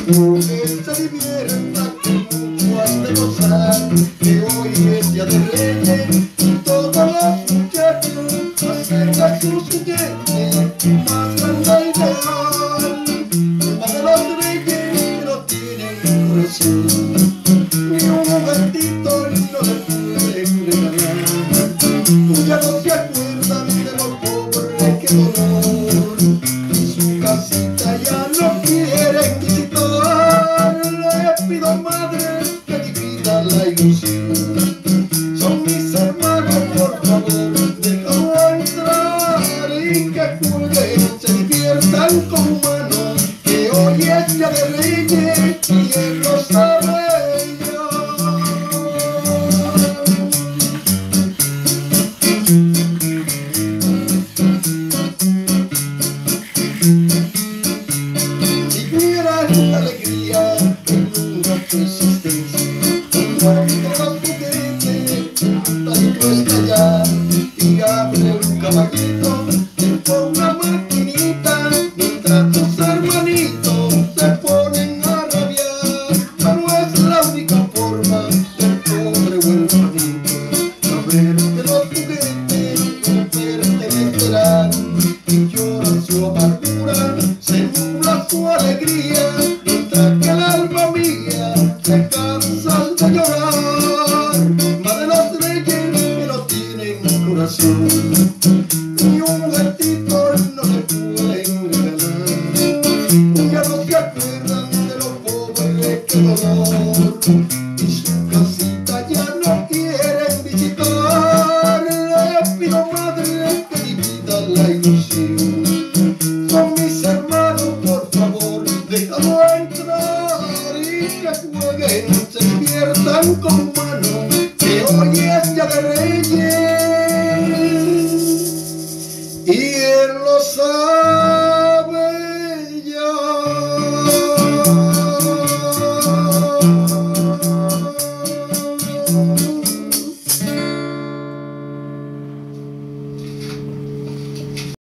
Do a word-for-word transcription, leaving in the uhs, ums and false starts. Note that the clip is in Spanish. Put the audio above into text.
que se divierta como has de gozar, que hoy es día de Reyes y todos los muchachos acercan sus juguetes más grande y real. Alma de los reyes que no tienen corazón, ni un juguetito no le pueden regalar. Tú ya no se acuerdan de lo pobre que dolor, y su casita ya no quieren visitar. Le pido, madre, que divida la ilusión. Son mis hermanos, por favor, déjalo entrar y que jueguen, se diviertan como humanos, que hoy es día de Reyes y él lo sabe. La alegría en una existencia, un guante de los juguetes, tantito está ya, y abre un caballito, le pone una maquinita, mientras tus hermanitos se ponen a rabiar. Pero es la única forma del pobre huerfanito saber que los juguetes no pertenecerán, y llora su amargura, se nubla su alegría, mientras que el alma mía se cansa de llorar. Más de los reyes que no tienen corazón, ni un juguetito no le pueden regalar. Ya no se acuerdan de lo pobre que dolor, y su casita ya no quieren visitar. Le pido, madre, que divida la ilusión. Son mis hermanos, por favor, déjalo entrar y que jueguen, se diviertan como humanos, que hoy es día de Reyes y él lo sabe.